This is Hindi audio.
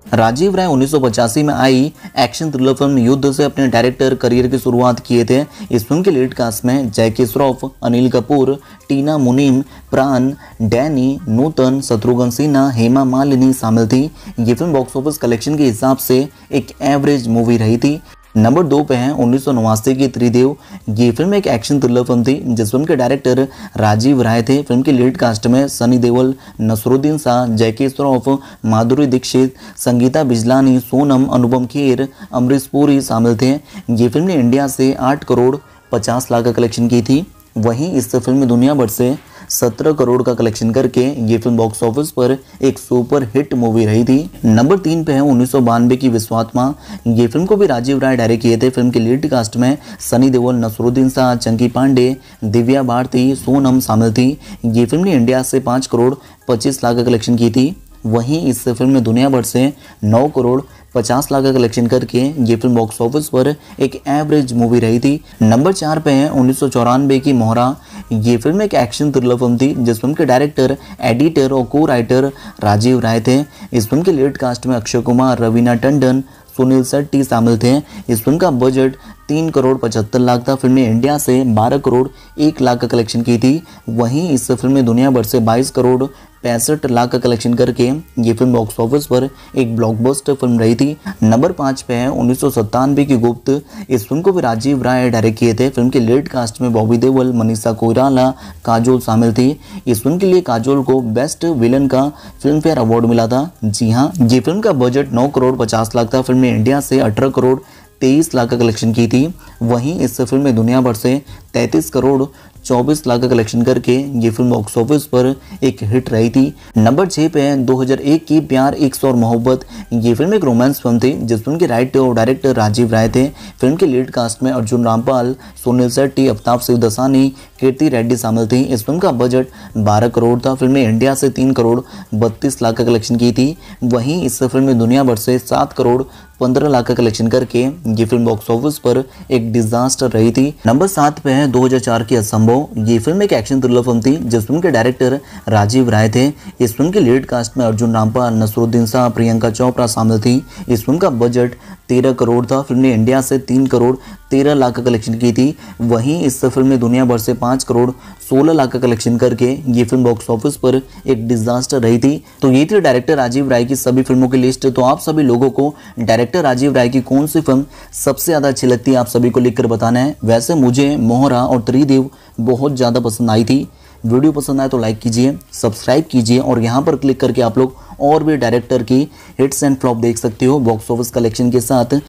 राजीव राय 1985 में आई एक्शन थ्रिलर फिल्म युद्ध से अपने डायरेक्टर करियर की शुरुआत किए थे। इस फिल्म के लीड कास्ट में जैकी श्रॉफ, अनिल कपूर, टीना मुनीम, प्राण, डैनी, नूतन, शत्रुघ्न सिन्हा, हेमा मालिनी शामिल थी। ये फिल्म बॉक्स ऑफिस कलेक्शन के हिसाब से एक एवरेज मूवी रही थी। नंबर 2 पे है 1989 की त्रिदेव। ये फिल्म एक एक्शन थ्रिलर फिल्म थी जिस फिल्म के डायरेक्टर राजीव राय थे। फिल्म के लीड कास्ट में सनी देओल, नसरुद्दीन शाह, जैकी श्रॉफ, माधुरी दीक्षित, संगीता बिजलानी, सोनम, अनुपम खेर, अमरीश पुरी शामिल थे। ये फिल्म ने इंडिया से 8 करोड़ 50 लाख का कलेक्शन की थी। वहीं इस फिल्म में दुनिया भर से 17 करोड़ का कलेक्शन करके ये फिल्म बॉक्स ऑफिस पर एक सुपर हिट मूवी रही थी। नंबर 3 पे है 1992 की विश्वात्मा। ये फिल्म को भी राजीव राय डायरेक्ट किए थे। फिल्म के लीड कास्ट में सनी देओल, नसरुद्दीन शाह, चंकी पांडे, दिव्या भारती, सोनम शामिल थी। ये फिल्म ने इंडिया से 5 करोड़ 25 लाख का कलेक्शन की थी। वहीं इस फिल्म में दुनिया भर से 9 करोड़ 50 लाख का कलेक्शन करके ये फिल्म बॉक्स ऑफिस पर एक एवरेज मूवी रही थी। नंबर 4 पे है 1994 की मोहरा। ये फिल्म एक एक्शन थ्रिलर फिल्म थी जिस फिल्म के डायरेक्टर, एडिटर और को राइटर राजीव राय थे। इस फिल्म के लीड कास्ट में अक्षय कुमार, रवीना टंडन, सुनील शेट्टी शामिल थे। इस फिल्म का बजट 3 करोड़ 75 लाख था। फिल्म ने इंडिया से 12 करोड़ 1 लाख का कलेक्शन की थी। वहीं इस फिल्म में दुनिया भर से 22 करोड़ 65 लाख का कलेक्शन करके ये फिल्म बॉक्स ऑफिस पर एक ब्लॉकबस्टर फिल्म रही थी। नंबर 5 पे है 1997 की गुप्त। इस फिल्म को भी राजीव राय डायरेक्ट किए थे। फिल्म के लीड कास्ट में बॉबी देओल, मनीषा कोइराला, काजोल शामिल थी। इस फिल्म के लिए काजोल को बेस्ट विलन का फिल्म फेयर अवार्ड मिला था। जी हाँ, ये फिल्म का बजट 9 करोड़ 50 लाख था। फिल्म ने इंडिया से 18 करोड़ 23 लाख का कलेक्शन की थी। वहीं इस फिल्म में दुनिया भर से 33 करोड़ 24 लाख का कलेक्शन करके ये फिल्म बॉक्स ऑफिस पर एक हिट रही थी। नंबर 6 पे है 2001 की प्यार, इश्क और मोहब्बत। ये फिल्म एक रोमांस फिल्म थी जिस फिल्म के राइटर और डायरेक्टर राजीव राय थे। फिल्म के लीड कास्ट में अर्जुन रामपाल, सुनील शेट्टी, अफ्ताब शिवदसानी, कीर्ति रेड्डी शामिल थी। इस फिल्म का बजट 12 करोड़ था। फिल्म ने इंडिया से 3 करोड़ 32 लाख का कलेक्शन की थी। वहीं इस फिल्म में दुनिया भर से 7 करोड़ 15 लाख का कलेक्शन करके ये फिल्म बॉक्स ऑफिस पर एक डिजास्टर रही थी। नंबर 7 पे है 2004 की असंभव। ये फिल्म एक एक्शन थ्रिलर फिल्म थी जिस फिल्म के डायरेक्टर राजीव राय थे। इस फिल्म के लीड कास्ट में अर्जुन रामपाल, नसरुद्दीन शाह, प्रियंका चोपड़ा शामिल थी। इस फिल्म का बजट 13 करोड़ था। फिल्म ने इंडिया से 3 करोड़ 13 लाख का कलेक्शन की थी। वहीं इस फिल्म में दुनिया भर से 5 करोड़ 16 लाख का कलेक्शन करके ये फिल्म बॉक्स ऑफिस पर एक डिजास्टर रही थी। तो ये थी डायरेक्टर राजीव राय की सभी फिल्मों की लिस्ट। तो आप सभी लोगों को डायरेक्टर राजीव राय की कौन सी फिल्म सबसे ज़्यादा अच्छी लगती है, आप सभी को लिखकर बताना है। वैसे मुझे मोहरा और त्रिदेव बहुत ज़्यादा पसंद आई थी। वीडियो पसंद आए तो लाइक कीजिए, सब्सक्राइब कीजिए और यहाँ पर क्लिक करके आप लोग और भी डायरेक्टर की हिट्स एंड फ्लॉप देख सकते हो बॉक्स ऑफिस कलेक्शन के साथ।